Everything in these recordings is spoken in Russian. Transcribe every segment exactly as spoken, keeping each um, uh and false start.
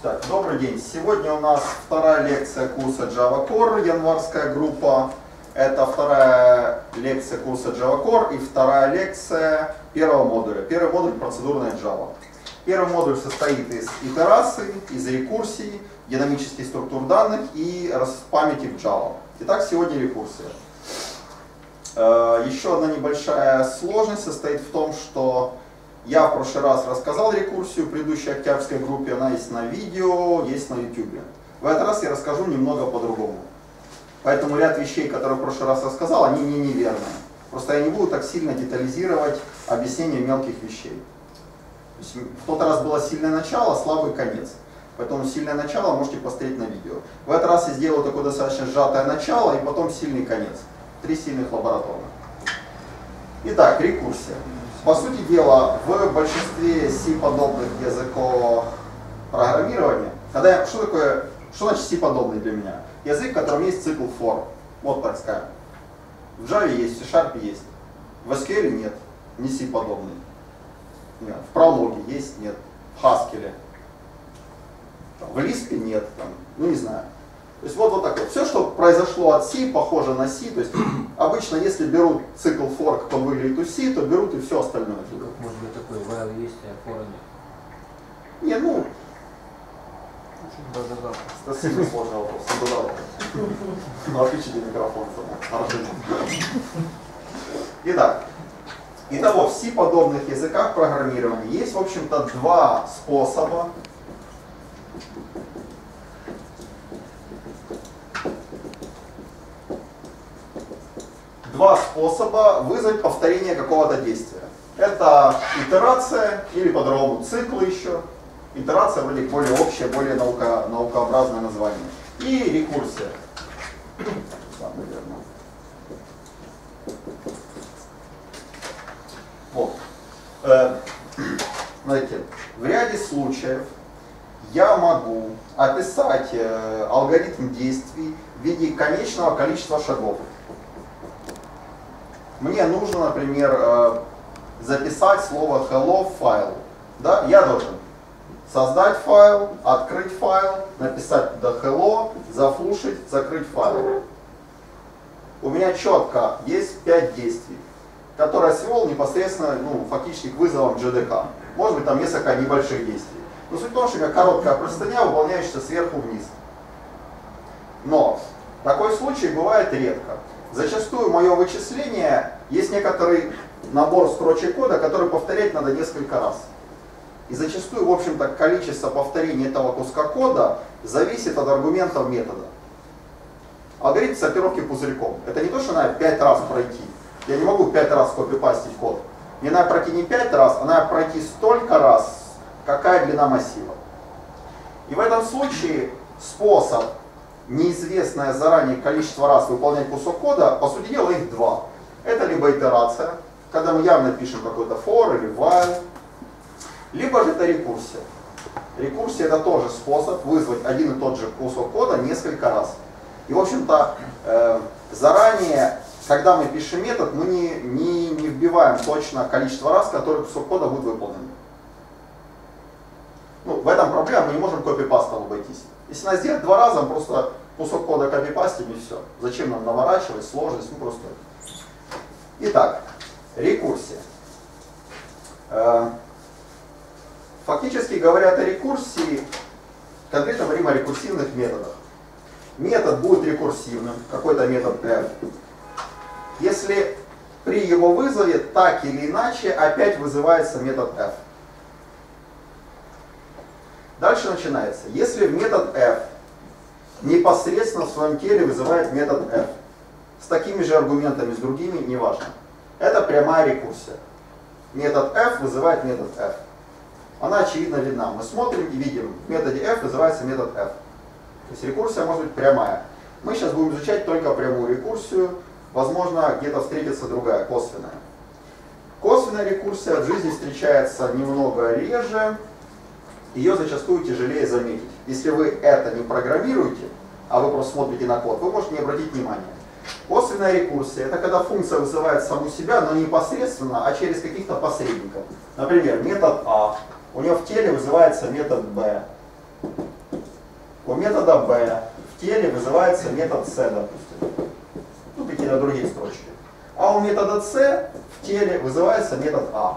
Так, добрый день. Сегодня у нас вторая лекция курса Java Core, январская группа. Это вторая лекция курса Java Core и вторая лекция первого модуля. Первый модуль — процедурная Java. Первый модуль состоит из итераций, из рекурсий, динамических структур данных и памяти в Java. Итак, сегодня рекурсия. Еще одна небольшая сложность состоит в том, что я в прошлый раз рассказал рекурсию в предыдущей октябрьской группе, она есть на видео, есть на YouTube. В этот раз я расскажу немного по-другому. Поэтому ряд вещей, которые в прошлый раз рассказал, они не неверные. Просто я не буду так сильно детализировать объяснение мелких вещей. То есть в тот раз было сильное начало, слабый конец. Поэтому сильное начало можете посмотреть на видео. В этот раз я сделаю такое достаточно сжатое начало и потом сильный конец. Три сильных лабораторных. Итак, рекурсия. По сути дела, в большинстве C-подобных языков программирования, когда я, что такое, что значит C-подобный для меня? Язык, в котором есть цикл for, вот так скажем. В Java есть, в C-Sharp есть, в эс кью эль нет, не C-подобный. Нет. В прологе есть, нет, в Haskell, в Lisp нет, там, ну не знаю. То есть вот, вот так вот. Все, что произошло от C, похоже на C. То есть обычно, если берут цикл for, как он выглядит у C, то берут и все остальное. Может быть такой while есть, а for нет? Не, ну... Да-да-да. Это сильно сложный вопрос. Ну, отключите микрофон. Итак, итого, в C-подобных языках программирования есть, в общем-то, два способа Два способа вызвать повторение какого-то действия. Это итерация, или по-другому цикл еще. Итерация вроде более общее, более наука, наукообразное название. И рекурсия. Вот. Э, знаете, в ряде случаев я могу описать э, алгоритм действий в виде конечного количества шагов. Мне нужно, например, записать слово hello в файл. Да? Я должен создать файл, открыть файл, написать туда hello, зафлушить, закрыть файл. У меня четко есть пять действий, которые свел непосредственно, ну, фактически к вызовам джей ди кей. Может быть, там несколько небольших действий. Но суть в том, что у меня короткая простыня, выполняющаяся сверху вниз. Но такой случай бывает редко. Зачастую мое вычисление есть некоторый набор строчек кода, который повторять надо несколько раз. И зачастую, в общем-то, количество повторений этого куска кода зависит от аргументов метода. Алгоритм сортировки пузырьком. Это не то, что надо пять раз пройти. Я не могу пять раз копипастить код. Мне надо пройти не пять раз, а надо пройти столько раз, какая длина массива. И в этом случае способ неизвестное заранее количество раз выполнять кусок кода, по сути дела их два. Это либо итерация, когда мы явно пишем какой-то for или while, либо же это рекурсия. Рекурсия — это тоже способ вызвать один и тот же кусок кода несколько раз. И в общем-то э, заранее, когда мы пишем метод, мы не, не, не вбиваем точно количество раз, которое кусок кода будет выполнен. Ну, в этом проблема, мы не можем копипастом обойтись. Если надо сделать два раза, мы просто кусок кода копипастим и все. Зачем нам наворачивать, сложность, ну просто. Итак, рекурсия. Фактически говоря о рекурсии, конкретно говорим о рекурсивных методах. Метод будет рекурсивным, какой-то метод f, если при его вызове так или иначе опять вызывается метод f. Дальше начинается. Если метод f непосредственно в своем теле вызывает метод f, с такими же аргументами, с другими, неважно. Это прямая рекурсия. Метод f вызывает метод f. Она очевидно видна. Мы смотрим и видим, в методе f вызывается метод f. То есть рекурсия может быть прямая. Мы сейчас будем изучать только прямую рекурсию. Возможно, где-то встретится другая, косвенная. Косвенная рекурсия в жизни встречается немного реже. Ее зачастую тяжелее заметить. Если вы это не программируете, а вы просто смотрите на код, вы можете не обратить внимания. Косвенная рекурсия — это когда функция вызывает саму себя, но не непосредственно, а через каких-то посредников. Например, метод А, у него в теле вызывается метод B. у метода b в теле вызывается метод c, допустим. Ну, какие-то другие строчки. А у метода c в теле вызывается метод a.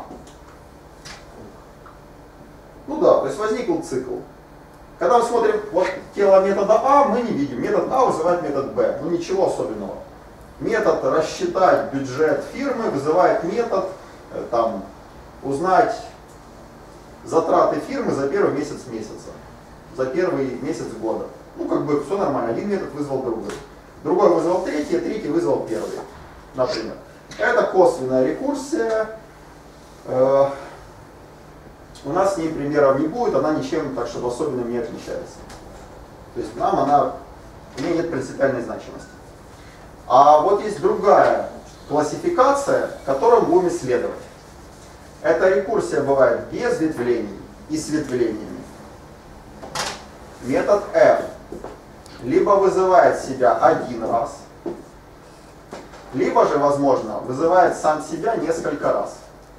Ну да, то есть возникл цикл. Когда мы смотрим вот тело метода А, мы не видим. Метод А вызывает метод Б. Ну ничего особенного. Метод рассчитать бюджет фирмы вызывает метод э, там, узнать затраты фирмы за первый месяц месяца. За первый месяц года. Ну как бы все нормально. Один метод вызвал другой. Другой вызвал третий, а третий вызвал первый. Например. Это косвенная рекурсия. Э, У нас с ней примеров не будет, она ничем так, чтобы особенным не отличается. То есть нам она, у нее нет принципиальной значимости. А вот есть другая классификация, которую мы будем исследовать. Эта рекурсия бывает без ветвлений и с ветвлениями. Метод F либо вызывает себя один раз, либо же, возможно, вызывает сам себя несколько раз.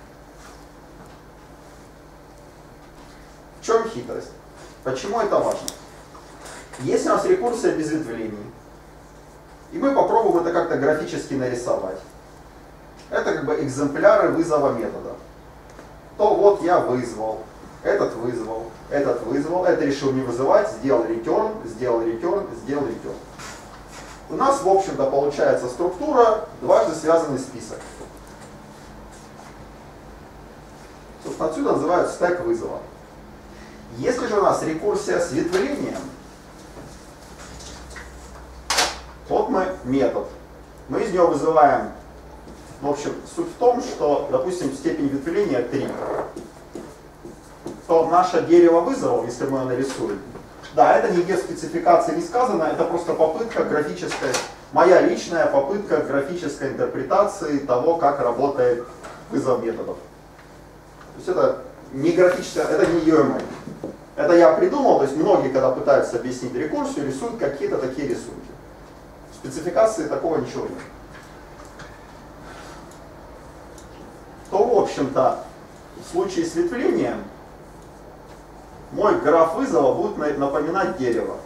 В чем хитрость? Почему это важно? Если у нас рекурсия без ветвлений, и мы попробуем это как-то графически нарисовать, это как бы экземпляры вызова метода, то вот я вызвал, этот вызвал, этот вызвал, это решил не вызывать, сделал return, сделал return, сделал return. У нас, в общем-то, получается структура, дважды связанный список. Собственно, отсюда называют стек вызова. Если же у нас рекурсия с ветвлением, вот мы метод. Мы из него вызываем, в общем, суть в том, что, допустим, степень ветвления три. То наше дерево вызовов, если мы его нарисуем, да, это нигде в спецификации не сказано, это просто попытка графической, моя личная попытка графической интерпретации того, как работает вызов методов. То есть это не графическая, это не ю эм эль. Это я придумал, то есть многие, когда пытаются объяснить рекурсию, рисуют какие-то такие рисунки. В спецификации такого ничего нет. То, в общем-то, в случае с ветвлением, мой граф вызова будет напоминать дерево.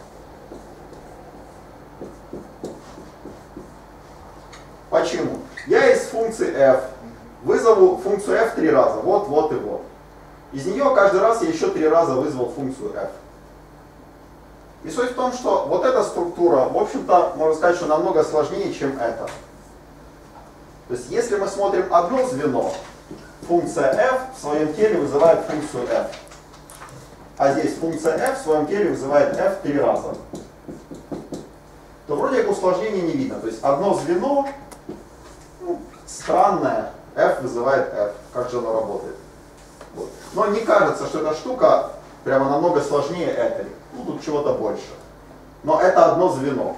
Почему? Я из функции f вызову функцию f три раза, вот, вот и вот. Из нее каждый раз я еще три раза вызвал функцию f. И суть в том, что вот эта структура, в общем-то, можно сказать, что намного сложнее, чем это. То есть, если мы смотрим одно звено, функция f в своем теле вызывает функцию f. А здесь функция f в своем теле вызывает f три раза. То вроде как усложнения не видно. То есть, одно звено, ну, странное, f вызывает f. Как же оно работает? Вот. Но не кажется, что эта штука прямо намного сложнее этой. Ну, тут чего-то больше. Но это одно звено.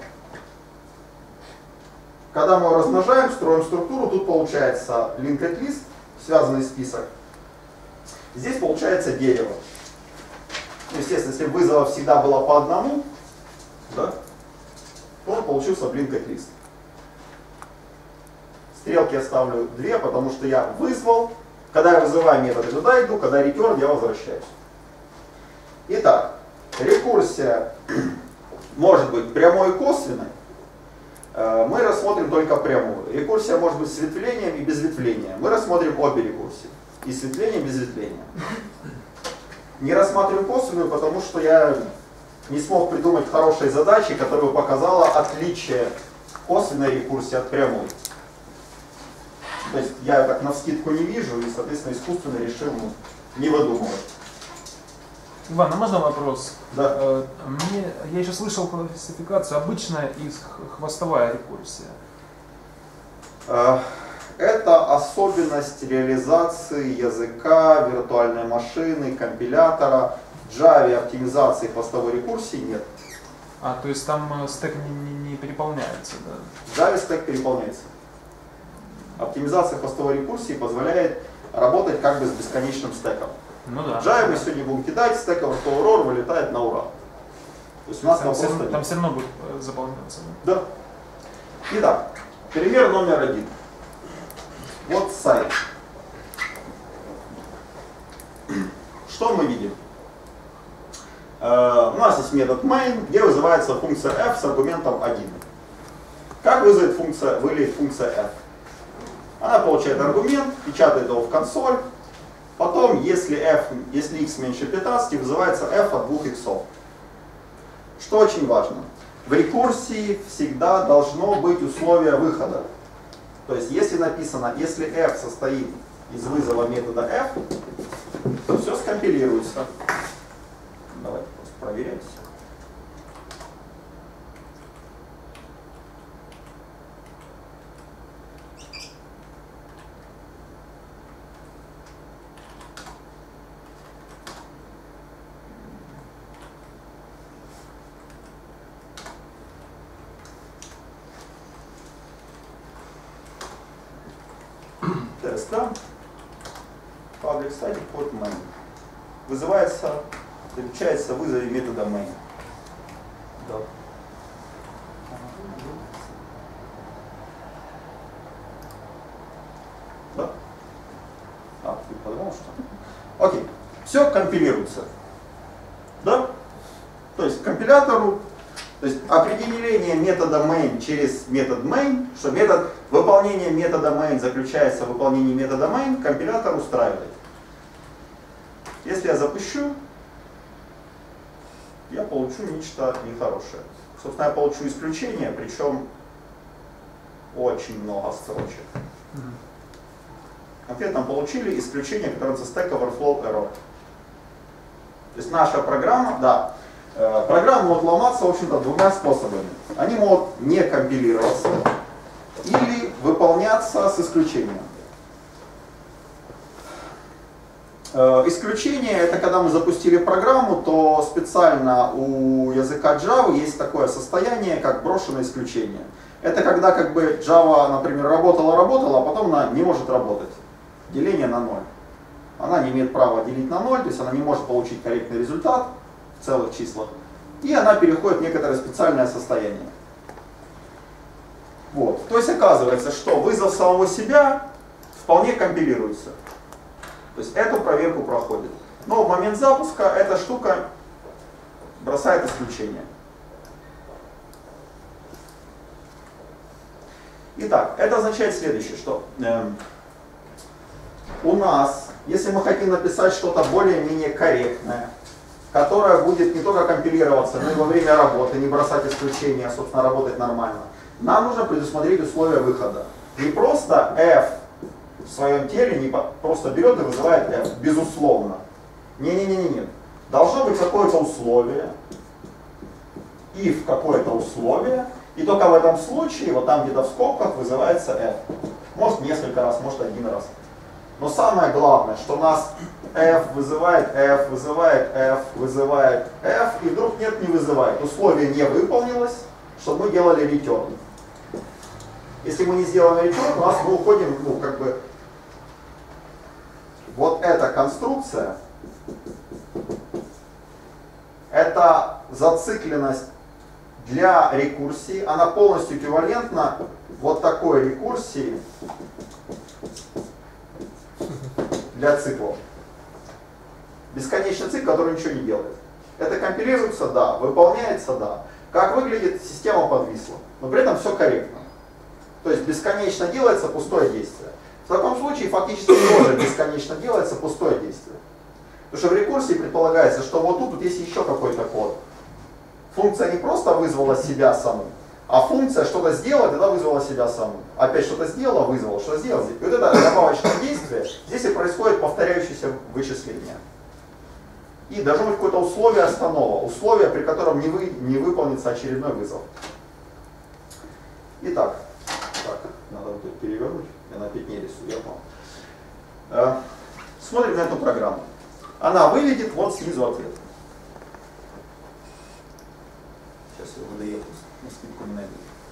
Когда мы его размножаем, строим структуру, тут получается linked list, связанный список. Здесь получается дерево. Ну, естественно, если вызова всегда было по одному, да, то получился linked list. Стрелки я ставлю две, потому что я вызвал. Когда я вызываю метод, я туда иду, когда return, я возвращаюсь. Итак, рекурсия может быть прямой и косвенной. Мы рассмотрим только прямую. Рекурсия может быть с ветвлением и без ветвления. Мы рассмотрим обе рекурсии. И с ветвлением, и без ветвления. Не рассматриваем косвенную, потому что я не смог придумать хорошей задачи, которая бы показала отличие косвенной рекурсии от прямой. То есть я так навскидку не вижу и, соответственно, искусственно решил ну, не выдумывать. Иван, а можно вопрос? Да. Мне, я еще слышал классификацию обычная и хвостовая рекурсия. Это особенность реализации языка, виртуальной машины, компилятора. В Java оптимизации хвостовой рекурсии нет. А, то есть там стек не, не, не переполняется, да? В Java стек переполняется. Оптимизация хвостовой рекурсии позволяет работать как бы с бесконечным стеком. Ну да. В Java мы сегодня будем кидать, стек overflow вылетает на ура. То есть у нас там, там, все, просто там все равно будет заполняться. Да? Да. Итак, пример номер один. Вот сайт. Что мы видим? Э, у нас есть метод main, где вызывается функция f с аргументом один. Как вызовет функция, выглядит функция f? Она получает аргумент, печатает его в консоль. Потом, если, f, если x меньше пятнадцати, вызывается f от двух иксов. Что очень важно. В рекурсии всегда должно быть условие выхода. То есть, если написано, если f состоит из вызова метода f, то все скомпилируется. Давайте просто проверим все. Тест, да? Public static port main. Вызывается, заключается в вызове метода main. Да. Да? А, ты подумал, что? Окей. Все компилируется. Да? То есть компилятору, то есть определение метода main через метод main, что метод выполнения метода main заключается в выполнении метода main, компилятор устраивает. Если я запущу, я получу нечто нехорошее. Собственно, я получу исключение, причем очень много строчек. Конкретно получили исключение, которое называется Stack Overflow Error. То есть наша программа, да, э, программы могут ломаться, в общем-то, двумя способами. Они могут не компилироваться или выполняться с исключением. Э, исключение — это когда мы запустили программу, то специально у языка Java есть такое состояние, как брошенное исключение. Это когда как бы Java, например, работала-работала, а потом она не может работать. Деление на ноль. Она не имеет права делить на ноль, то есть она не может получить корректный результат в целых числах. И она переходит в некоторое специальное состояние. Вот. То есть оказывается, что вызов самого себя вполне компилируется. То есть эту проверку проходит. Но в момент запуска эта штука бросает исключение. Итак, это означает следующее, что э, у нас, если мы хотим написать что-то более-менее корректное, которое будет не только компилироваться, но и во время работы, не бросать исключения, а, собственно, работать нормально, нам нужно предусмотреть условия выхода. Не просто f в своем теле не просто берет и вызывает f, безусловно. Не-не-не-не. Должно быть какое-то условие, if какое-то условие, и только в этом случае, вот там где-то в скобках, вызывается f. Может несколько раз, может один раз. Но самое главное, что у нас f вызывает f, вызывает f, вызывает f, и вдруг нет, не вызывает. Условие не выполнилось, чтобы мы делали return. Если мы не сделаем return, у нас мы уходим, ну, как бы, вот эта конструкция, это зацикленность для рекурсии, она полностью эквивалентна вот такой рекурсии для циклов. Бесконечный цикл, который ничего не делает. Это компилируется, да, выполняется, да. Как выглядит, система подвисла, но при этом все корректно. То есть бесконечно делается пустое действие. В таком случае фактически тоже бесконечно делается пустое действие. Потому что в рекурсии предполагается, что вот тут, тут есть еще какой-то код. Функция не просто вызвала себя саму, а функция что-то сделала, тогда вызвала себя саму. Опять что-то сделала, вызвала, что сделала. И вот это добавочное действие, здесь и происходит повторяющееся вычисление. И должно быть какое-то условие останова, условие, при котором не, вы, не выполнится очередной вызов. Итак, так, надо вот тут перевернуть, я на опять не рисую, я понял. Смотрим на эту программу. Она выведет вот снизу ответ. Сейчас я выдаю на скидку не найду.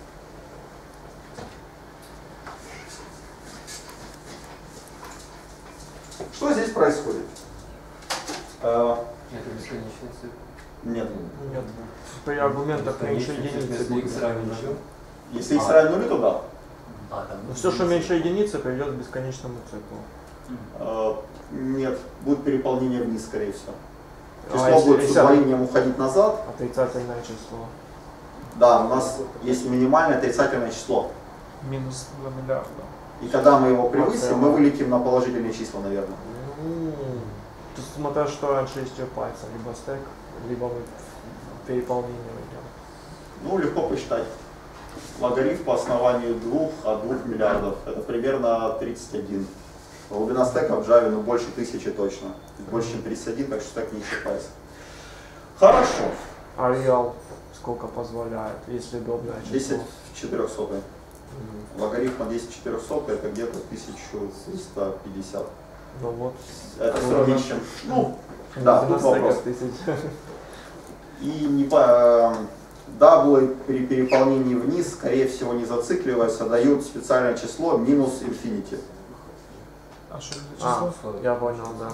Что здесь происходит? Это бесконечный цикл. Нет. Нет. При аргументах меньше единицы. Если x равен нулю. Если x равен нулю, то да. А, там Но все, что меньше единицы, придет к бесконечному циклу. Э, Нет, будет переполнение вниз, скорее всего. Число А если будет с десятое? удвоением уходить назад. Отрицательное число. Да, у нас есть минимальное отрицательное число. Минус два миллиарда. И когда мы его превысим, Оценка. мы вылетим на положительные числа, наверное. М. То есть смотря что раньше исчерпается, либо стек, либо мы переполнение идем. Ну, легко посчитать. Логарифм по основанию двух от двух миллиардов. Это примерно тридцать один. Глубина стека в Java ну, больше тысячи точно. Больше, чем тридцать один, так что стек не исчерпается. Хорошо. А реал сколько позволяет, если удобное число? десять в четырехсотые. Мгм. Логарифм на десять в четырехсотые это где-то тысяча триста пятьдесят. Ну вот. Это Ну, все равно, да. чем. Ну, да, тут девяносто вопрос. тысяч. И не по, даблы при переполнении вниз, скорее всего, не зацикливаются, дают специальное число минус infinity. А что это А, число? я понял, да.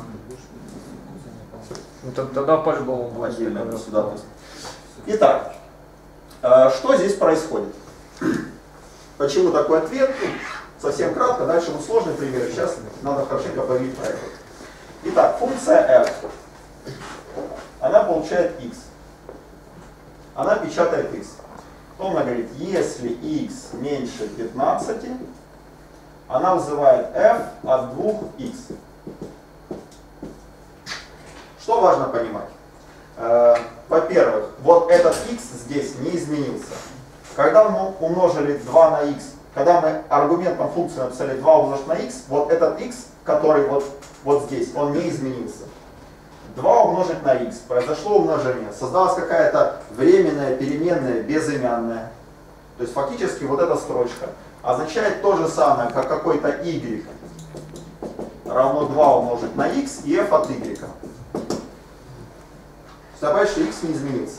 Ну, т- тогда по-любому будет. Отдельное такое. государство. Итак, э, что здесь происходит? Почему такой ответ? Ну, совсем кратко, дальше будут сложные примеры. Сейчас надо хорошенько поговорить про это. Итак, функция f. Она получает x. Она печатает x. Потом она говорит, если x меньше пятнадцати, она вызывает f от двух икс. Что важно понимать? Э, Во-первых, вот этот x здесь не изменился. Когда мы умножили два на x, когда мы аргументом функции написали два умножить на x, вот этот x, который вот, вот здесь, он не изменился. два умножить на x, произошло умножение, создалась какая-то временная переменная безымянная. То есть фактически вот эта строчка означает то же самое, как какой-то y равно два умножить на x и f от y. Добавить, что x не изменился.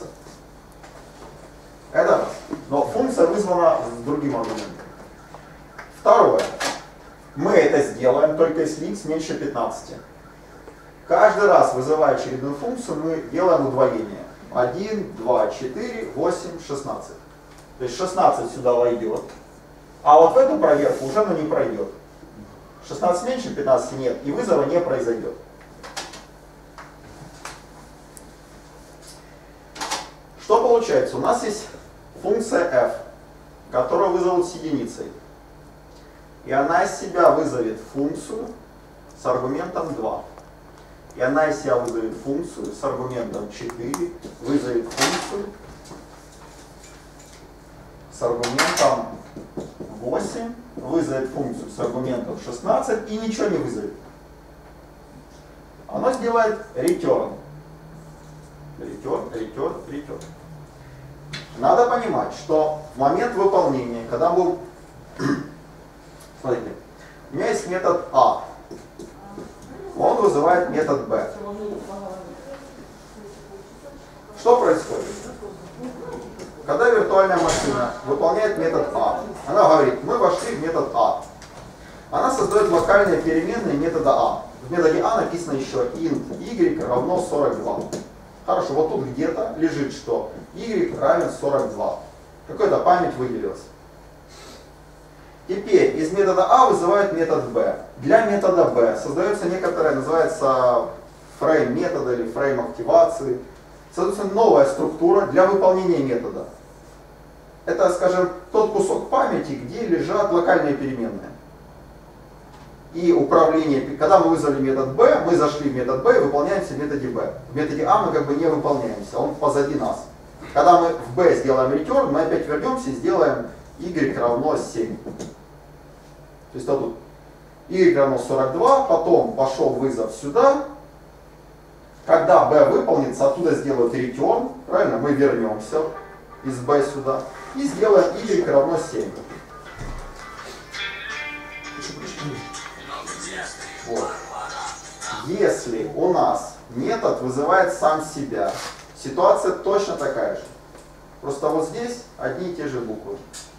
Это раз. Но функция вызвана с другим аргументом. Второе. Мы это сделаем только если x меньше пятнадцати. Каждый раз, вызывая очередную функцию, мы делаем удвоение. один, два, четыре, восемь, шестнадцать. То есть шестнадцать сюда войдет. А вот в эту проверку уже оно не пройдет. шестнадцать меньше пятнадцати нет, и вызова не произойдет. Что получается? У нас есть функция f, которую вызовут с единицей. И она из себя вызовет функцию с аргументом два. И она из себя вызовет функцию с аргументом четыре, вызовет функцию с аргументом восемь, вызовет функцию с аргументом шестнадцать и ничего не вызовет. Оно сделает return. Return, return, return. Надо понимать, что в момент выполнения, когда мы... Смотрите, у меня есть метод А. Он вызывает метод Б. Что происходит? Когда виртуальная машина выполняет метод А, она говорит, мы вошли в метод А. Она создает локальные переменные метода А. В методе А написано еще int y равно сорок два. Хорошо, вот тут где-то лежит, что y равен сорок два. Какая-то память выделилась. Теперь из метода А вызывают метод B. Для метода B создается некоторая, называется фрейм метода или фрейм активации. Создается новая структура для выполнения метода. Это, скажем, тот кусок памяти, где лежат локальные переменные. И управление, когда мы вызвали метод B, мы зашли в метод B и выполняемся в методе B. В методе А мы как бы не выполняемся, он позади нас. Когда мы в B сделаем return, мы опять вернемся и сделаем y равно семь. То есть тут y равно сорок два, потом пошел вызов сюда. Когда B выполнится, оттуда сделают return, правильно, мы вернемся из B сюда и сделаем y равно семь. Вот. Если у нас метод вызывает сам себя, ситуация точно такая же. Просто вот здесь одни и те же буквы.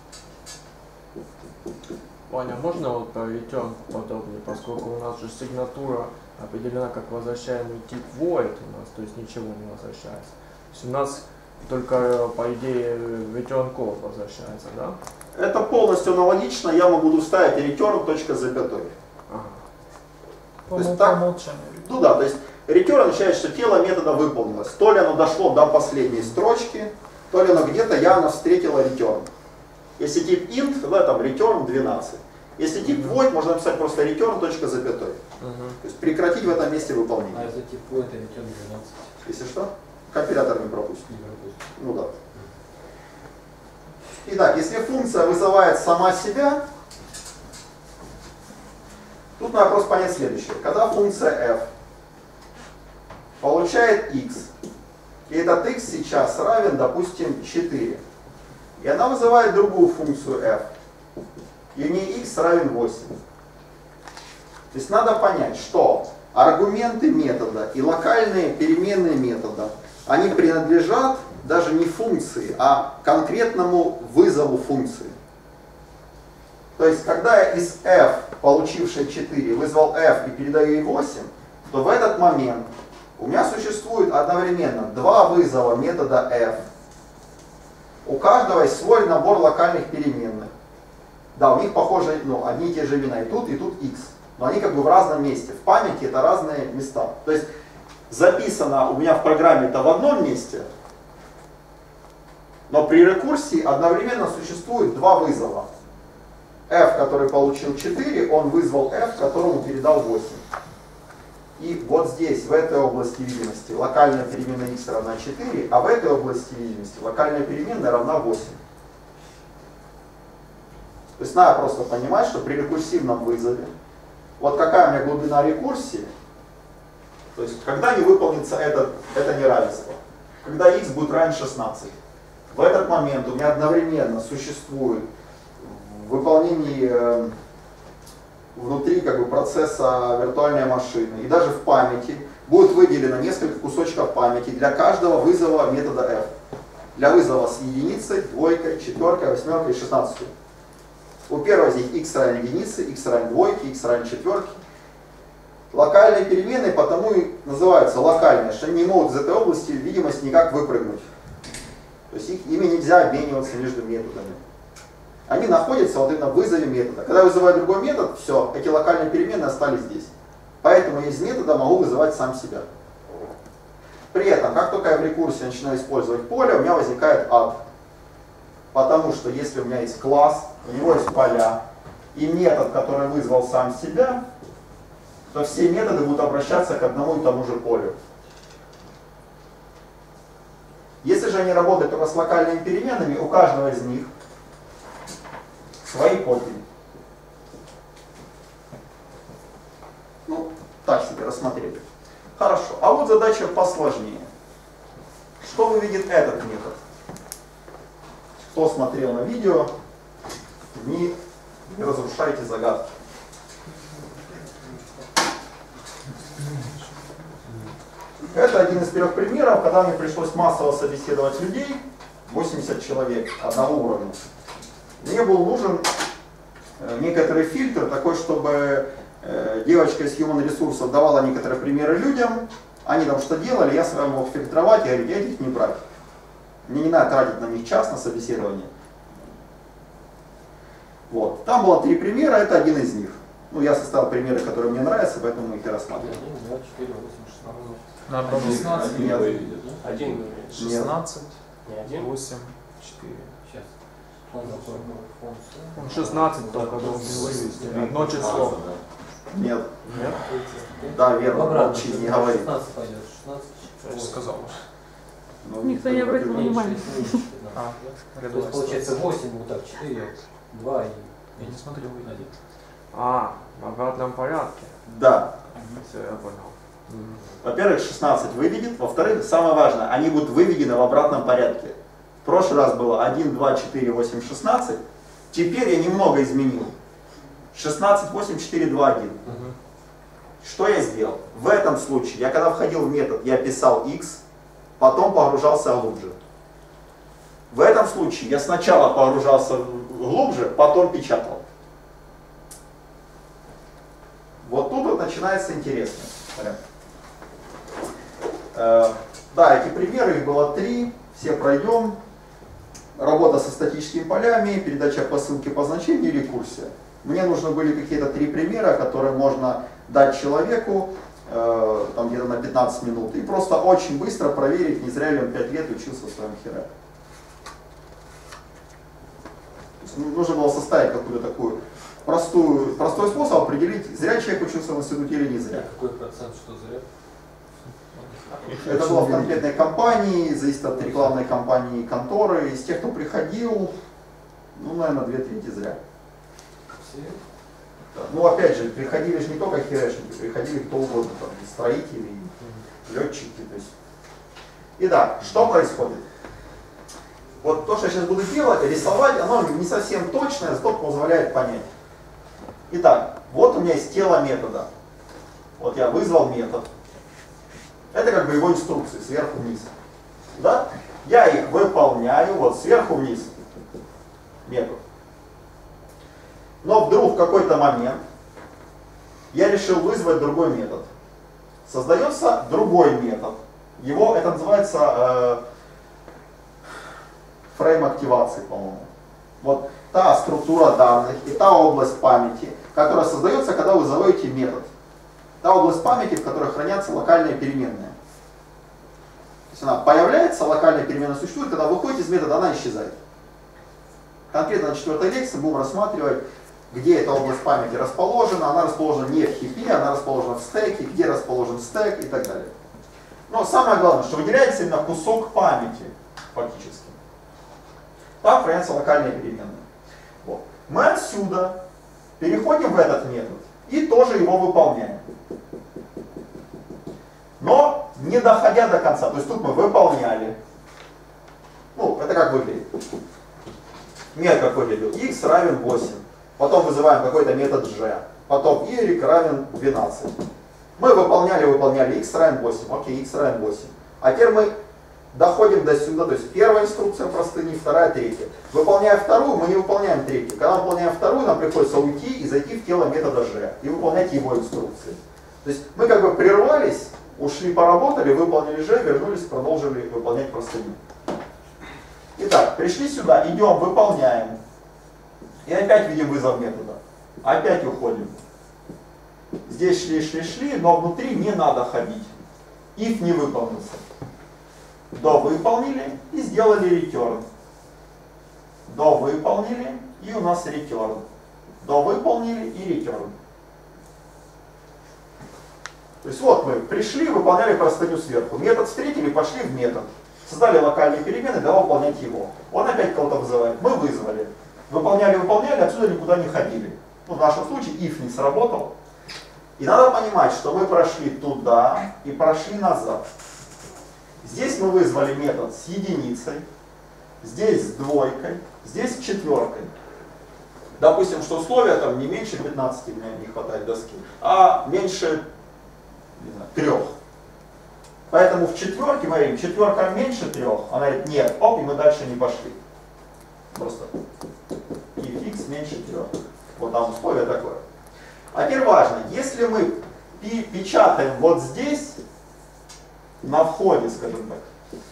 Ваня, можно вот про return подробнее, поскольку у нас же сигнатура определена как возвращаемый тип void у нас, то есть ничего не возвращается. То есть у нас только, по идее, return code возвращается, да? Это полностью аналогично, я могу вставить return точка запятой. Ага. По, То есть по так- умолчанию. Ну да, то есть return означает, что тело метода выполнилось. То ли оно дошло до последней строчки, то ли оно где-то явно встретило return. Если тип int, тогда там return двенадцать. Если тип void, можно написать просто return точка запятой. Мгм. То есть прекратить в этом месте А выполнение. это тип void, это return двенадцать. Если что, компилятор не пропустит. Не пропустит. Ну да. Итак, если функция вызывает сама себя, тут надо просто понять следующее. Когда функция f получает x, и этот x сейчас равен, допустим, четыре, и она вызывает другую функцию f, и у нее x равен восемь. То есть надо понять, что аргументы метода и локальные переменные метода, они принадлежат даже не функции, а конкретному вызову функции. То есть, когда я из f, получившей четыре, вызвал f и передаю ей восемь, то в этот момент у меня существует одновременно два вызова метода f. У каждого есть свой набор локальных переменных. Да, у них похожи, ну, одни и те же имена, и тут, и тут x. Но они как бы в разном месте. В памяти это разные места. То есть, записано у меня в программе это в одном месте, но при рекурсии одновременно существует два вызова. f, который получил четыре, он вызвал f, которому передал восемь. И вот здесь, в этой области видимости, локальная переменная x равна четыре, а в этой области видимости локальная переменная равна восемь. То есть надо просто понимать, что при рекурсивном вызове, вот какая у меня глубина рекурсии, то есть когда не выполнится это, это неравенство, когда x будет равен шестнадцати. В этот момент у меня одновременно существует в выполнении э, внутри как бы, процесса виртуальной машины и даже в памяти будет выделено несколько кусочков памяти для каждого вызова метода f. Для вызова с единицей, двойкой, четверкой, восьмеркой и шестнадцатью. У первого здесь x равен единице, x равен двойке, x равен четверке. Локальные переменные потому и называются локальные, что они не могут из этой области видимость никак выпрыгнуть. То есть их, ими нельзя обмениваться между методами. Они находятся вот именно в вызове метода. Когда я вызываю другой метод, все, эти локальные переменные остались здесь. Поэтому я из метода могу вызывать сам себя. При этом, как только я в рекурсии начинаю использовать поле, у меня возникает add. Потому что если у меня есть класс, у него есть поля, и метод, который вызвал сам себя, то все методы будут обращаться к одному и тому же полю. Если же они работают только с локальными переменными, у каждого из них свои копии. Ну, так себе рассмотрели. Хорошо. А вот задача посложнее. Что выведет этот метод? Кто смотрел на видео, не разрушайте загадки. Это один из трех примеров, когда мне пришлось массово собеседовать людей, восемьдесят человек одного уровня. Мне был нужен некоторый фильтр, такой, чтобы девочка из Human Resources давала некоторые примеры людям, они там что делали, я сразу мог фильтровать и говорить, этих не брать. Мне не надо тратить на них час на собеседование. Вот. Там было три примера, это один из них. Ну, я составил примеры, которые мне нравятся, поэтому мы их и рассматриваем. один, два, четыре, восемь, шестнадцать. Надо шестнадцать, Нет. Один. шестнадцать, Не один. восемь, четыре. Сейчас. Он такой функцию. Он шестнадцать только должен вывести. Одно число. Нет. Нет? Да, верно, Обратно. молчи, не говори. шестнадцать пойдет. шестнадцать. Я же сказал. Ну, Никто не обратил меньше. внимания. А, То есть получается восемь, вот так, четыре, два и я не смотрел. один. А, в обратном порядке. Да. Все, я понял. Мгм. Во-первых, шестнадцать выведет. Во-вторых, самое важное, они будут выведены в обратном порядке. В прошлый раз было один, два, четыре, восемь, шестнадцать. Теперь я немного изменил. шестнадцать, восемь, четыре, два, один. Мгм. Что я сделал? В этом случае, я когда входил в метод, я писал x, потом погружался глубже. В этом случае я сначала погружался глубже, потом печатал. Вот тут вот начинается интересно. Э, да, эти примеры, их было три, все пройдем. Работа со статическими полями, передача по ссылке по значению и рекурсия. Мне нужны были какие-то три примера, которые можно дать человеку, э, там где-то на пятнадцать минут, и просто очень быстро проверить, не зря ли он пять лет учился в своем хере. Нужно было составить какую-то такую простую, простой способ определить, зря человек учился в институте или не зря. Какой процент, что зря? Это было в конкретной компании, зависит от рекламной кампании конторы. Из тех, кто приходил, ну, наверное, две трети зря. Все? Да. Ну, опять же, приходили же не только херешники, приходили кто угодно, там, и строители, и летчики. То есть. Итак, что происходит? Вот то, что я сейчас буду делать, рисовать, оно не совсем точное, зато позволяет понять. Итак, вот у меня есть тело метода. Вот я вызвал метод. Это как бы его инструкции, сверху вниз. Да? Я их выполняю, вот сверху вниз. Метод. Но вдруг в какой-то момент я решил вызвать другой метод. Создается другой метод. Его, это называется э, фрейм активации, по-моему. Вот та структура данных и та область памяти, которая создается, когда вы заводите метод. Та область памяти, в которой хранятся локальные переменные. То есть она появляется, локальная переменная существует, когда вы выходите из метода, она исчезает. Конкретно на четвертой лекции будем рассматривать, где эта область памяти расположена. Она расположена не в хипе, она расположена в стеке, где расположен стек и так далее. Но самое главное, что выделяется именно кусок памяти, фактически. Там хранятся локальные переменные. Вот. Мы отсюда переходим в этот метод и тоже его выполняем. Но не доходя до конца. То есть тут мы выполняли. Ну, это как выглядит. Метод как выглядел. X равен восемь. Потом вызываем какой-то метод g. Потом y равен двенадцать. Мы выполняли, выполняли, x равен восемь. Окей, x равен восемь. А теперь мы доходим до сюда. То есть первая инструкция простыни, вторая, третья. Выполняя вторую, мы не выполняем третью. Когда мы выполняем вторую, нам приходится уйти и зайти в тело метода g. И выполнять его инструкции. То есть мы как бы прервались, ушли, поработали, выполнили g, вернулись, продолжили выполнять простыню. Итак, пришли сюда, идем, выполняем. И опять видим вызов метода. Опять уходим. Здесь шли, шли, шли, но внутри не надо ходить. If не выполнился. До выполнили и сделали return. До выполнили и у нас return. До выполнили и return. То есть вот мы пришли, выполняли простыню сверху. Метод встретили, пошли в метод. Создали локальные перемены, давай выполнять его. Он опять кого-то вызывает. Мы вызвали. Выполняли, выполняли, отсюда никуда не ходили. Ну, в нашем случае if не сработал. И надо понимать, что мы прошли туда и прошли назад. Здесь мы вызвали метод с единицей, здесь с двойкой, здесь с четверкой. Допустим, что условия там не меньше пятнадцати, мне не хватает доски, а меньше не знаю, трех. Поэтому в четверке мы говорим, четверка меньше трех, она говорит нет, оп, и мы дальше не пошли. Просто if x меньше трех. Вот там условие такое. А теперь важно, если мы печатаем вот здесь, на входе, скажем так,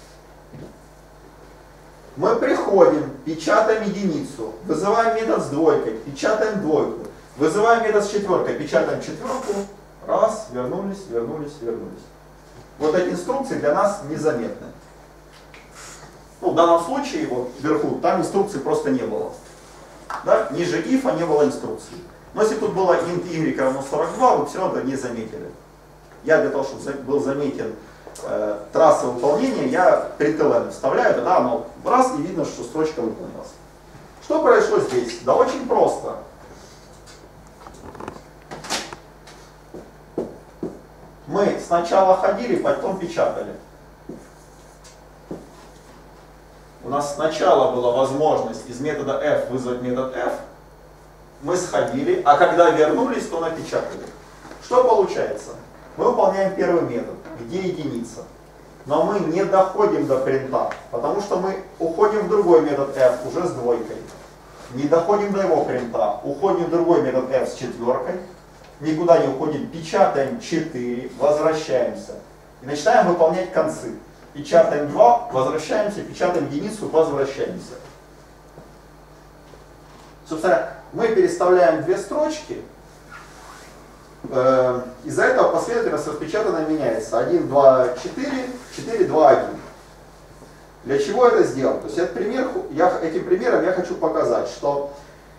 мы приходим, печатаем единицу, вызываем метод с двойкой, печатаем двойку, вызываем метод с четверкой, печатаем четверку, раз, вернулись, вернулись, вернулись. Вот эти инструкции для нас незаметны. Ну, в данном случае, вот вверху, там инструкции просто не было. Да? Ниже if не было инструкции. Но если тут было int y равно сорок два, вы все равно это не заметили. Я для того, чтобы был заметен э, трасса выполнения, я println вставляю, тогда оно раз и видно, что строчка выполнилась. Что произошло здесь? Да очень просто. Мы сначала ходили, потом печатали. У нас сначала была возможность из метода f вызвать метод f. Мы сходили, а когда вернулись, то напечатали. Что получается? Мы выполняем первый метод, где единица. Но мы не доходим до принта, потому что мы уходим в другой метод f уже с двойкой. Не доходим до его принта, уходим в другой метод f с четверкой. Никуда не уходим, печатаем четыре, возвращаемся. И начинаем выполнять концы. Печатаем два, возвращаемся, печатаем единицу, возвращаемся. Собственно, мы переставляем две строчки, э, из-за этого последовательность распечатанная меняется. один, два, четыре, четыре, два, один. Для чего это сделано? То есть этот пример, я, этим примером я хочу показать, что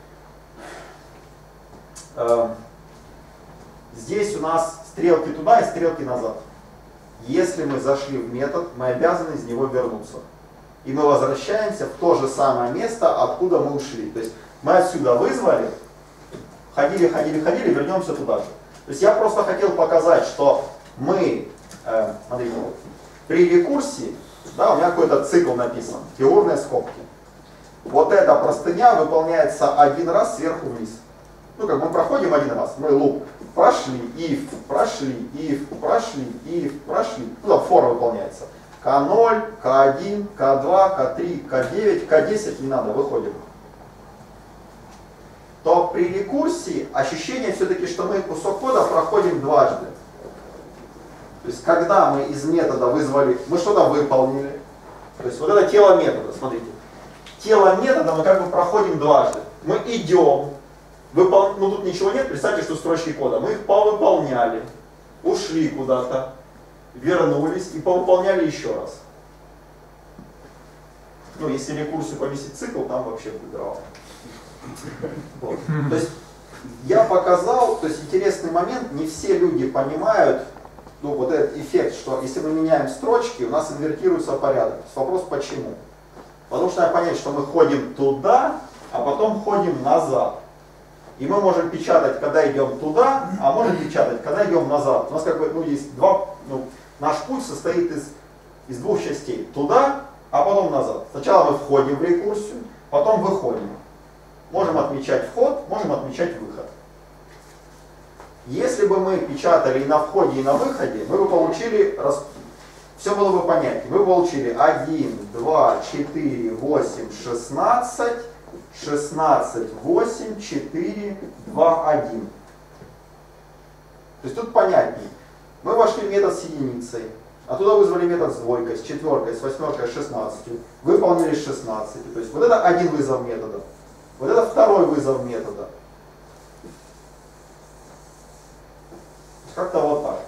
э, здесь у нас стрелки туда и стрелки назад. Если мы зашли в метод, мы обязаны из него вернуться. И мы возвращаемся в то же самое место, откуда мы ушли. То есть мы отсюда вызвали, ходили, ходили, ходили, вернемся туда же. То есть я просто хотел показать, что мы, э, смотрите, при рекурсии, да, у меня какой-то цикл написан, фигурные скобки. Вот эта простыня выполняется один раз сверху вниз. Ну, как мы проходим один раз, мы луп прошли, if, прошли, if, прошли, if, прошли. Ну, там фор выполняется. ка ноль, ка один, ка два, ка три, ка девять, ка десять, не надо, выходим. То при рекурсии ощущение все-таки, что мы кусок кода проходим дважды. То есть, когда мы из метода вызвали, мы что-то выполнили. То есть, вот это тело метода, смотрите. Тело метода мы как бы проходим дважды. Мы идем, выпол... ну тут ничего нет, представьте, что строчки кода. Мы их повыполняли, ушли куда-то, вернулись и повыполняли еще раз. Ну, если рекурсию повесить цикл, там вообще будет драма. Вот. То есть, я показал, то есть интересный момент, не все люди понимают, ну, вот этот эффект, что если мы меняем строчки, у нас инвертируется порядок. Вопрос почему? Потому что надо понять, что мы ходим туда, а потом ходим назад. И мы можем печатать, когда идем туда, а можем печатать, когда идем назад. У нас как бы, ну, есть два, ну, наш путь состоит из, из двух частей. Туда, а потом назад. Сначала мы входим в рекурсию, потом выходим. Можем отмечать вход, можем отмечать выход. Если бы мы печатали и на входе, и на выходе, мы бы получили, все было бы понятнее. Мы бы получили один, два, четыре, восемь, шестнадцать, шестнадцать, восемь, четыре, два, один. То есть тут понятнее. Мы вошли в метод с единицей, оттуда вызвали метод с двойкой, с четверкой, с восьмеркой, с шестнадцатью, выполнили с шестнадцатью. То есть вот это один вызов метода, вот это второй вызов метода. Как-то вот так.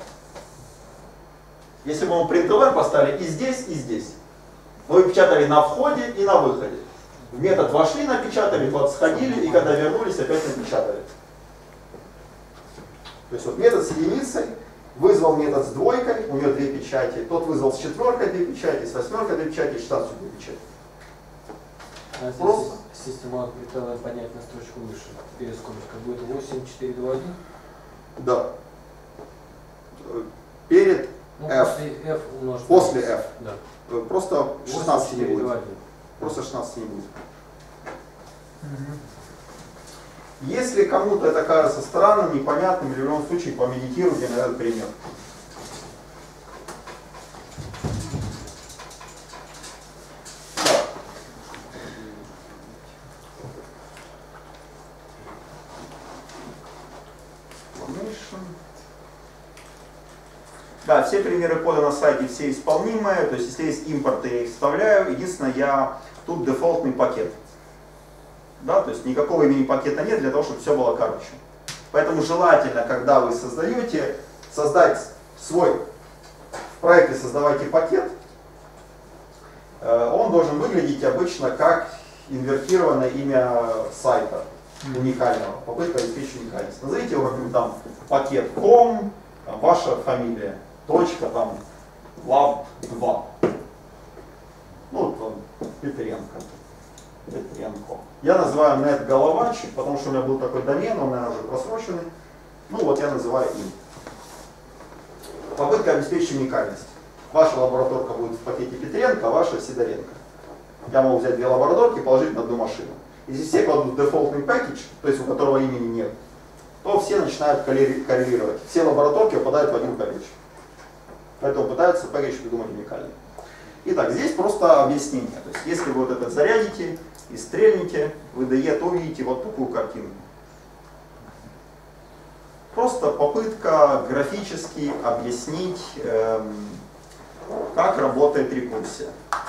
Если бы мы println поставили и здесь, и здесь, мы печатали на входе и на выходе. В метод вошли, напечатали, вот сходили, и когда вернулись, опять напечатали. То есть вот метод с единицей вызвал метод с двойкой, у него две печати, тот вызвал с четверкой две печати, с восьмеркой две печати, с шестнадцатью две печати. А Просто система println поднять на строчку выше, перед скобочкой, будет восемь, четыре, два, один? Да. Перед ну, F, после F умножить. после F. Да. Просто шестнадцать не будет. два, один. Просто шестнадцать не будет. Если кому-то это кажется странным, непонятным, или в любом случае помедитируйте на этот пример. Да, все примеры кода на сайте, все исполнимые, то есть если есть импорты, я их вставляю. Единственное, я тут дефолтный пакет. Да, то есть никакого имени пакета нет для того, чтобы все было короче. Поэтому желательно, когда вы создаете, создать свой, в проекте создавайте пакет, он должен выглядеть обычно как инвертированное имя сайта уникального, попытка обеспечить уникальность. Назовите его как-нибудь там пакет точка ком, ваша фамилия, точка там лаб два. Ну, там, Петренко. Петренко. Я называю net головачик, потому что у меня был такой домен, он, наверное, уже просроченный. Ну вот я называю им. Попытка обеспечить уникальность. Ваша лабораторка будет в пакете Петренко, а ваша Сидоренко. Я могу взять две лабораторки и положить на одну машину. Если все кладут дефолтный пакет, то есть у которого имени нет, то все начинают коррелировать. Все лабораторки попадают в один пакет. Поэтому пытаются пакет придумать уникальный. Итак, здесь просто объяснение. То есть, если вы вот это зарядите и стрельните, в ай ди и, то увидите вот такую картинку. Просто попытка графически объяснить, эм, как работает рекурсия.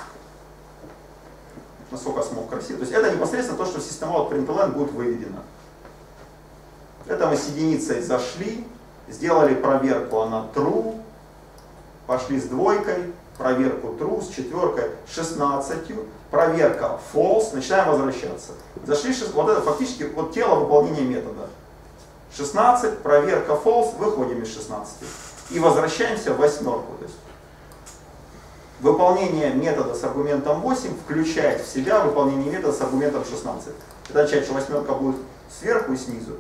Насколько смог красиво. То есть это непосредственно то, что система от println будет выведена. Это мы с единицей зашли, сделали проверку, она true, пошли с двойкой, проверку true, с четверкой, шестнадцатью, проверка false, начинаем возвращаться. Зашли, вот это фактически вот тело выполнения метода. шестнадцать, проверка false, выходим из шестнадцати. И возвращаемся в восьмерку. То есть выполнение метода с аргументом восемь включает в себя выполнение метода с аргументом шестнадцать. Это означает, что восьмерка будет сверху и снизу.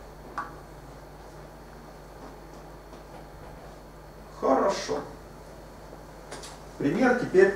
Хорошо. Пример теперь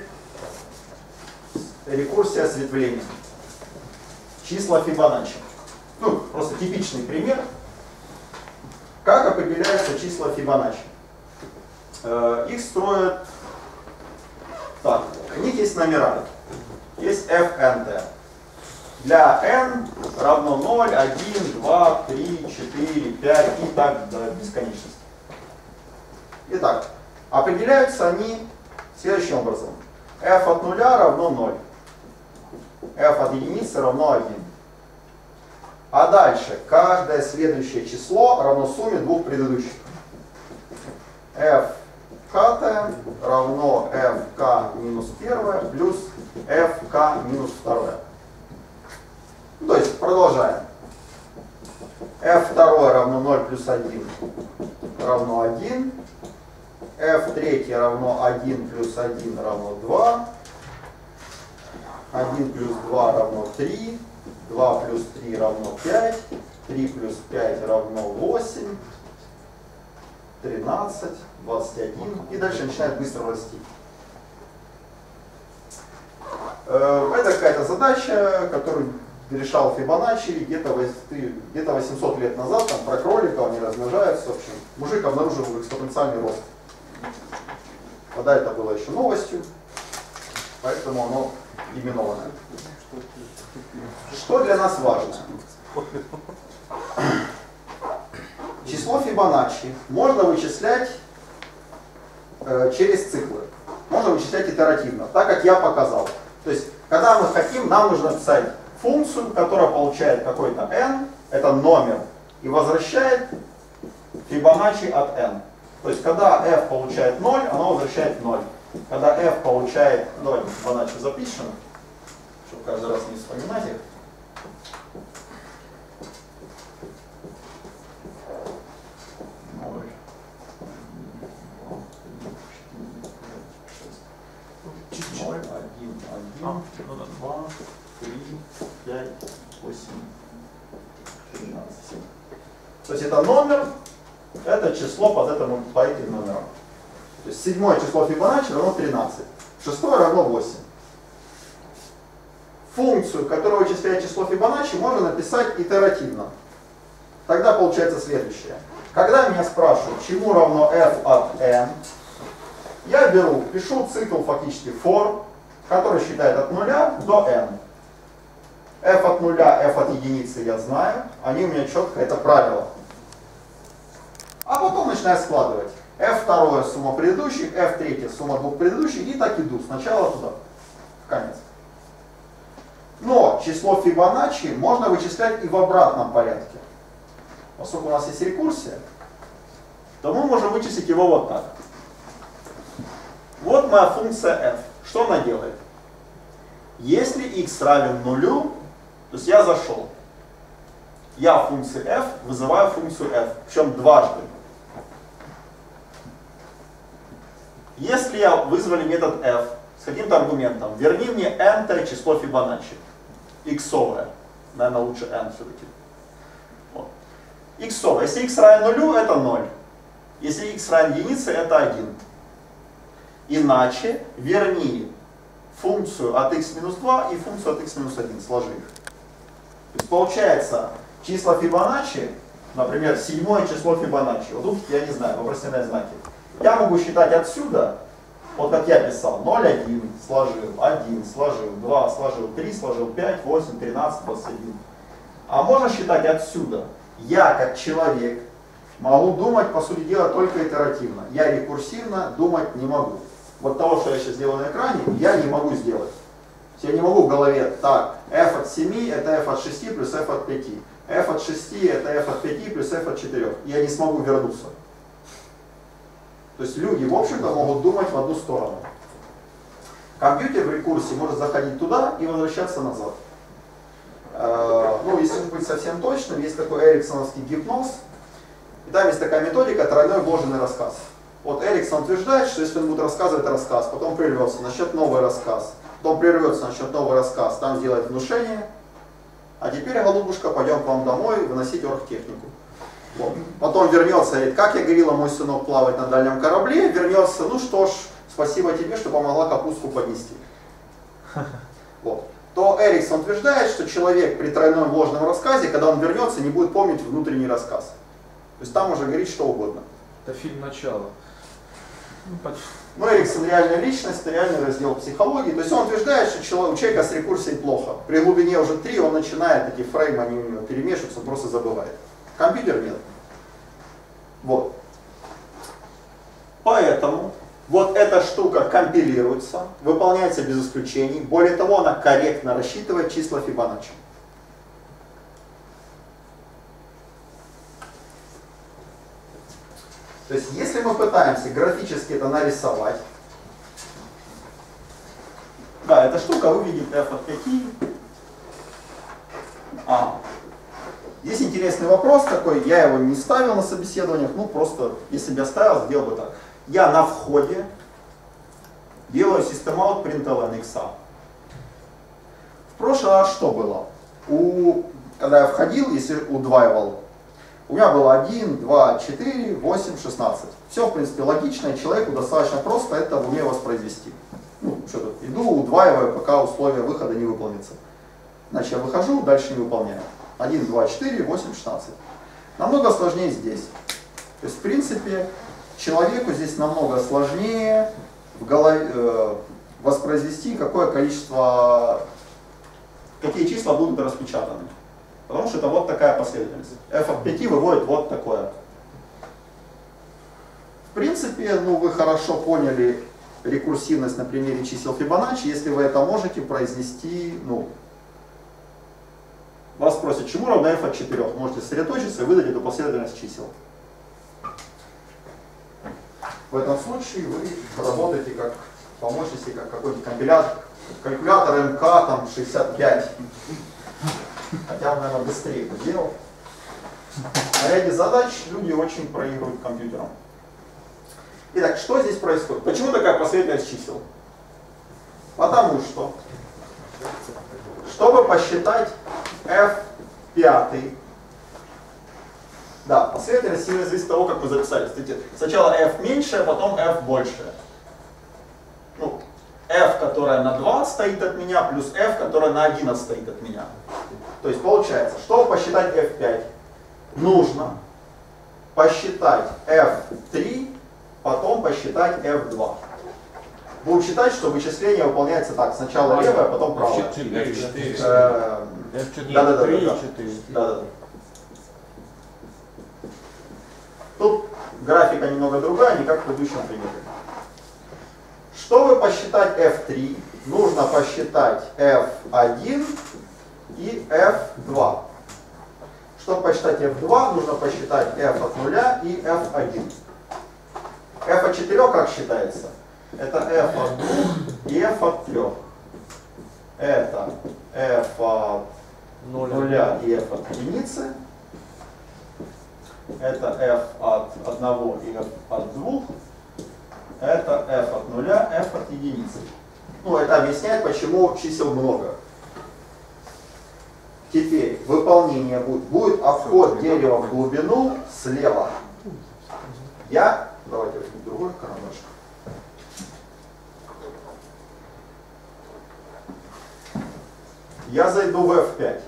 рекурсия осветления. Числа Фибоначчи. Ну, просто типичный пример. Как определяются числа Фибоначчи? Э, их строят так. У них есть номера. Есть эф эн тэ. Для n равно ноль, один, два, три, четыре, пять и так до бесконечности. Итак, определяются они следующим образом. f от нуля равно ноль. f от единицы равно один. А дальше каждое следующее число равно сумме двух предыдущих. fkt равно fk минус первое плюс fk минус второе. Ну, то есть продолжаем. эф два равно ноль плюс один равно один. эф три равно один плюс один равно два. один плюс два равно три. два плюс три равно пять. три плюс пять равно восемь. тринадцать, двадцать один. И дальше начинает быстро расти. Это какая-то задача, которую решал Фибоначчи где-то где-то восемьсот лет назад, там про кроликов, они размножаются. В общем, мужик обнаружил экспоненциальный рост. Тогда это было еще новостью, поэтому оно именованное. Что для нас важно? Число Фибоначчи можно вычислять э, через циклы. Можно вычислять итеративно, так как я показал. То есть, когда мы хотим, нам нужно написать функцию, которая получает какой-то n, это номер, и возвращает Фибоначчи от n. То есть, когда f получает ноль, оно возвращает ноль. Когда f получает, давайте Фибоначчи запишем, чтобы каждый раз не вспоминать их. ноль, один, один, два, три, пять, восемь, тринадцать. То есть это номер, это число под этим, по этим номерам. То есть седьмое число Фибоначчи равно тринадцать, шестое равно восемь. Функцию, которая вычисляет число Фибоначчи, можно написать итеративно. Тогда получается следующее. Когда меня спрашивают, чему равно f от n, я беру, пишу цикл фактически for, который считает от нуля до n. f от нуля, f от единицы я знаю, они у меня четко, это правило. А потом начинаю складывать. эф два сумма предыдущих, эф три сумма двух предыдущих, и так иду сначала туда, в конец. Но число Фибоначчи можно вычислять и в обратном порядке. Поскольку у нас есть рекурсия, то мы можем вычислить его вот так. Вот моя функция f. Что она делает? Если x равен нулю, то есть я зашел. Я в функции f вызываю функцию f, причем дважды. Если я вызвали метод f с каким-то аргументом, верни мне n число Фибоначчи, иксовое, наверное, лучше n все-таки. Вот. Иксовое. Если x равен нулю, это ноль. Если x равен единице, это один. Иначе верни функцию от x минус два и функцию от x минус один, сложи их. То есть получается, числа Фибоначчи, например, седьмое число Фибоначчи, вот тут я не знаю, вопросительные знаки. Я могу считать отсюда, вот как я писал, ноль, один, сложил, один, сложил, два, сложил, три, сложил, пять, восемь, тринадцать, двадцать один. А можно считать отсюда. Я, как человек, могу думать, по сути дела, только итеративно. Я рекурсивно думать не могу. Вот того, что я сейчас сделаю на экране, я не могу сделать. Я не могу в голове, так, f от семи это f от шести плюс f от пяти. f от шести это f от пяти плюс f от четырёх. Я не смогу вернуться. То есть люди, в общем-то, могут думать в одну сторону. Компьютер в рекурсии может заходить туда и возвращаться назад. Ну, если быть совсем точным, есть такой эриксоновский гипноз. И там есть такая методика тройной вложенный рассказ. Вот Эриксон утверждает, что если он будет рассказывать рассказ, потом прервется, начнет новый рассказ, потом прервется, начнет новый рассказ, там сделает внушение, а теперь, голубушка, пойдем к вам домой выносить оргтехнику. Вот. Потом вернется, говорит, как я говорила, мой сынок плавает на дальнем корабле, вернется, ну что ж, спасибо тебе, что помогла капустку поднести. Вот. То Эриксон утверждает, что человек при тройном ложном рассказе, когда он вернется, не будет помнить внутренний рассказ. То есть там уже говорить что угодно. Это фильм «Начало». Ну, Эриксон реальная личность, реальный раздел психологии. То есть он утверждает, что человек, у человека с рекурсией плохо. При глубине уже три он начинает, эти фреймы, они у него перемешиваются, он просто забывает. Компьютер нет. Вот. Поэтому вот эта штука компилируется, выполняется без исключений. Более того, она корректно рассчитывает числа Фибоначчи. То есть, если мы пытаемся графически это нарисовать, да, эта штука выглядит f от пяти. А. Здесь интересный вопрос такой, я его не ставил на собеседованиях, ну просто, если бы я ставил, сделал бы так. Я на входе делаю system-out println x. В прошлый раз что было? У, когда я входил, если удваивал, у меня было один, два, четыре, восемь, шестнадцать. Все, в принципе, логично, и человеку достаточно просто это в уме воспроизвести. Ну, что тут, иду, удваиваю, пока условия выхода не выполнятся. Значит, я выхожу, дальше не выполняю. один, два, четыре, восемь, шестнадцать. Намного сложнее здесь. То есть, в принципе, человеку здесь намного сложнее в голове, э, воспроизвести, какое количество, какие числа будут распечатаны. Потому что это вот такая последовательность. f от пяти выводит вот такое. В принципе, ну, вы хорошо поняли рекурсивность на примере чисел Фибоначчи, если вы это можете произнести, ну, вас спросят, чему равно f от четырёх. Можете сосредоточиться и выдать эту последовательность чисел. В этом случае вы работаете как помощники, как какой-нибудь компилятор, калькулятор эм ка там шестьдесят пять. Хотя он, наверное, быстрее это делал. На ряде задач люди очень проигрывают компьютером. Итак, что здесь происходит? Почему такая последовательность чисел? Потому что, чтобы посчитать эф пять, да, последовательность сильно зависит от того, как мы записали. Смотрите, сначала f меньше, а потом f больше. Ну, f, которая на два стоит от меня, плюс f, которая на один стоит от меня. То есть получается, чтобы посчитать эф пять, нужно посчитать эф три, потом посчитать эф два. Будем считать, что вычисление выполняется так. Сначала левое, потом правое. эф четыре. Да-да-да. Тут графика немного другая, не как в предыдущем примере. Чтобы посчитать эф три, нужно посчитать эф один и эф два. Чтобы посчитать эф два, нужно посчитать f от нуля и эф один. f от четырёх как считается? Это f от двух и f от трёх. Это f от нуля и f от единицы. Это f от одного и f от двух. Это f от нуля, f от единицы. Ну, это объясняет, почему чисел много. Теперь выполнение будет, будет обход дерева в глубину слева. Я, давайте возьмем другой карандаш. Я зайду в эф пять.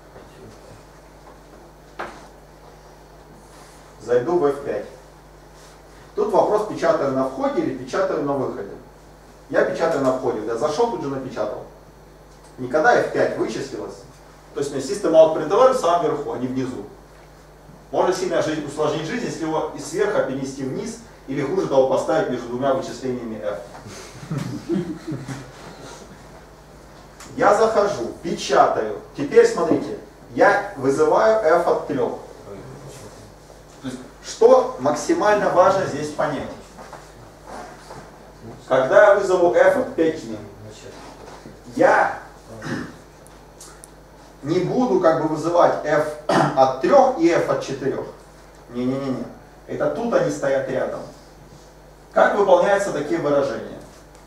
Зайду в эф пять. Тут вопрос, печатаю на входе или печатаю на выходе. Я печатаю на входе. Я зашел, тут же напечатал. Никогда эф пять вычислилось. То есть у меня system-out println в самом верху, а не внизу. Можно сильно жизнь, усложнить жизнь, если его из сверха перенести вниз, или хуже того поставить между двумя вычислениями f. Я захожу, печатаю. Теперь смотрите, я вызываю f от трех. То есть, что максимально важно здесь понять? Когда я вызову f от пяти, я не буду как бы вызывать f от трех и f от четырех. Не-не-не-не. Это тут они стоят рядом. Как выполняются такие выражения?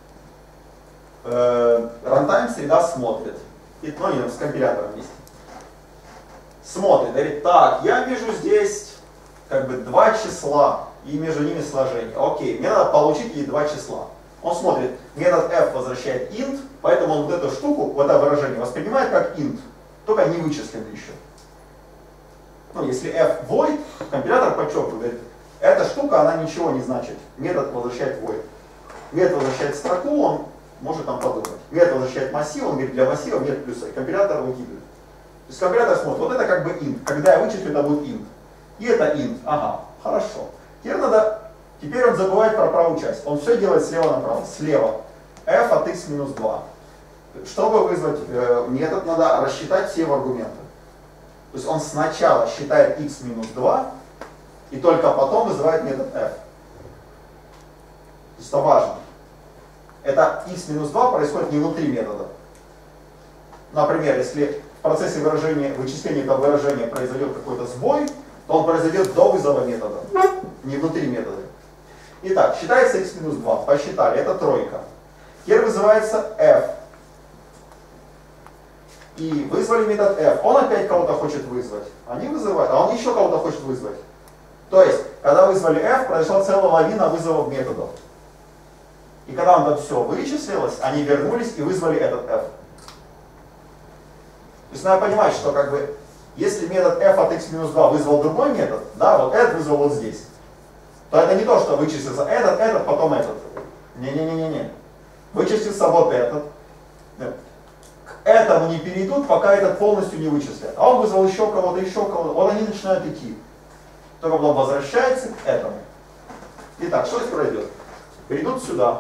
Э, Runtime среда смотрит. И, ну, не, с компилятором вместе. Смотрит, говорит, так, я вижу здесь как бы два числа и между ними сложение. Окей, мне надо получить эти два числа. Он смотрит, метод f возвращает int, поэтому он вот эту штуку, вот это выражение воспринимает как int, только не вычислен еще. Ну, если f void, компилятор подчеркивает, говорит, эта штука, она ничего не значит. Метод возвращает void. Метод возвращает строку, он может там подумать. Метод возвращает массив, он говорит, для массива нет плюса. И компилятор выкидывает. То есть компилятор смотрит, вот это как бы int. Когда я вычислю, это будет int. И это int. Ага, хорошо. Теперь надо, теперь он забывает про правую часть. Он все делает слева направо. Слева. f от x минус два. Чтобы вызвать э, метод, надо рассчитать все его аргументы. То есть он сначала считает x минус два, и только потом вызывает метод f. То есть это важно. Это x минус два происходит не внутри метода. Например, если в процессе выражения, вычисления этого выражения произойдет какой-то сбой, то он произойдет до вызова метода, не внутри метода. Итак, считается x минус два. Посчитали, это тройка. Теперь вызывается f. И вызвали метод f. Он опять кого-то хочет вызвать. Они вызывают, а он еще кого-то хочет вызвать. То есть, когда вызвали f, произошла целая лавина вызовов методов. И когда он там все вычислилось, они вернулись и вызвали этот f. То есть надо понимать, что как бы, если метод f от x минус два вызвал другой метод, да, вот этот вызвал вот здесь, то это не то, что вычислился этот, этот, потом этот. Не-не-не-не-не. Вычислился вот этот. К этому не перейдут, пока этот полностью не вычислят. А он вызвал еще кого-то, еще кого-то. Вот они начинают идти. Только потом возвращается к этому. Итак, что здесь произойдет? Перейдут сюда.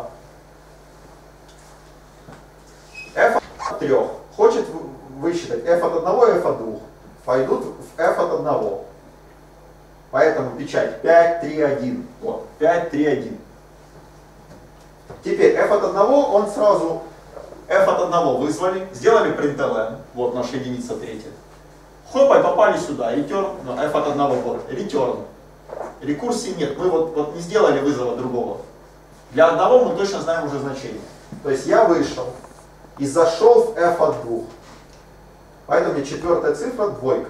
f от трех. Хочет высчитать f от одного и f от двух. Пойдут в f от одного. Поэтому печать пять, три, один. Вот, пять, три, один. Теперь f от одного, он сразу f от одного вызвали, сделали println, вот наша единица третья. Хопа, и попали сюда, return, ну, f от одного, вот, return. Рекурсии нет, мы вот, вот не сделали вызова другого. Для одного мы точно знаем уже значение. То есть я вышел и зашел в f от двух. Поэтому мне четвертая цифра двойка.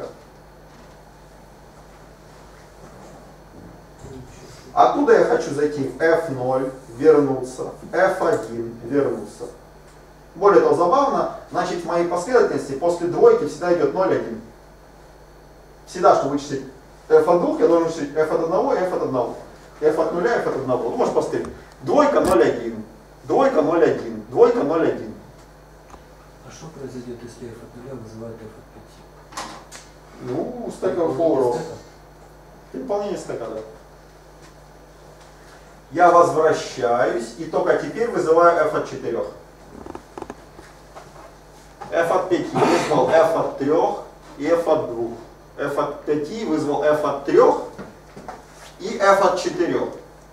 Оттуда я хочу зайти в эф ноль, вернуться, в эф один, вернуться. Более того, забавно, значит, в моей последовательности после двойки всегда идет ноль, один. Всегда, чтобы вычислить f от двух, я должен вычислить f от одного и f от одного. f от нуля, f от одного. Ну, можешь поставить. Двойка, ноль, один. Двойка, ноль, один. Двойка, ноль, один. А что произойдет, если f от нуля вызывает f от пяти? Ну, стека overflow. Переполнение стека, да. Я возвращаюсь и только теперь вызываю f от четырех. f от пяти вызвал f от трех и f от двух. f от пяти вызвал f от трех и f от четырех.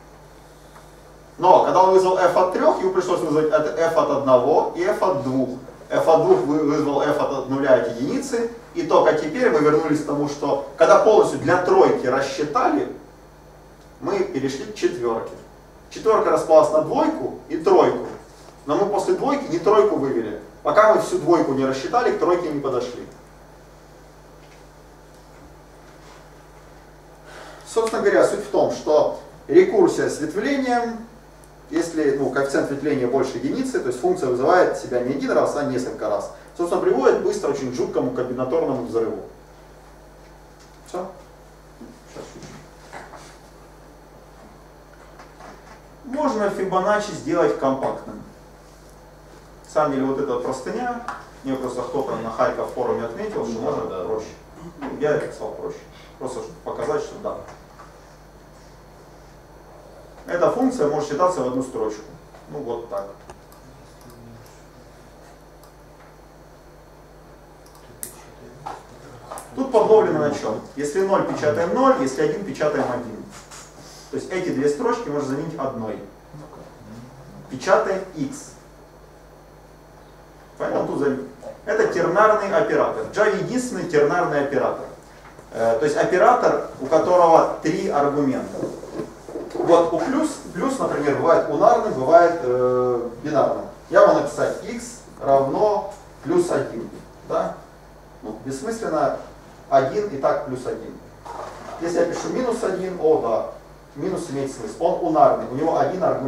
Но когда он вызвал f от трех, ему пришлось вызвать f от одного и f от двух. f от двух вызвал f от нуля от единицы. И только теперь мы вернулись к тому, что когда полностью для тройки рассчитали, мы перешли к четверке. Четверка распалась на двойку и тройку. Но мы после двойки не тройку вывели. Пока мы всю двойку не рассчитали, к тройке не подошли. Собственно говоря, суть в том, что рекурсия с ветвлением, если ну, коэффициент ветвления больше единицы, то есть функция вызывает себя не один раз, а несколько раз, собственно, приводит быстро очень к жуткому комбинаторному взрыву. Все? Сейчас чуть-чуть. Можно Фибоначчи сделать компактным. На самом деле вот эта простыня, мне просто кто-то на Харьков форуме отметил, что можно да. проще. Ну, я написал проще. Просто чтобы показать, что да. Эта функция может считаться в одну строчку. Ну вот так. подловлено на чем? Если ноль печатаем ноль, если один печатаем один. То есть эти две строчки можно заменить одной. Печатаем x. Поэтому тут заменить. Это тернарный оператор. В Java единственный тернарный оператор. Э, то есть оператор, у которого три аргумента. Вот у плюс, плюс, например, бывает унарным, бывает э, бинарным. Я могу написать x равно плюс один. Да? Ну, бессмысленно один и так плюс один. Если я пишу минус один, о да, минус имеет смысл. Он унарный, у него один аргумент.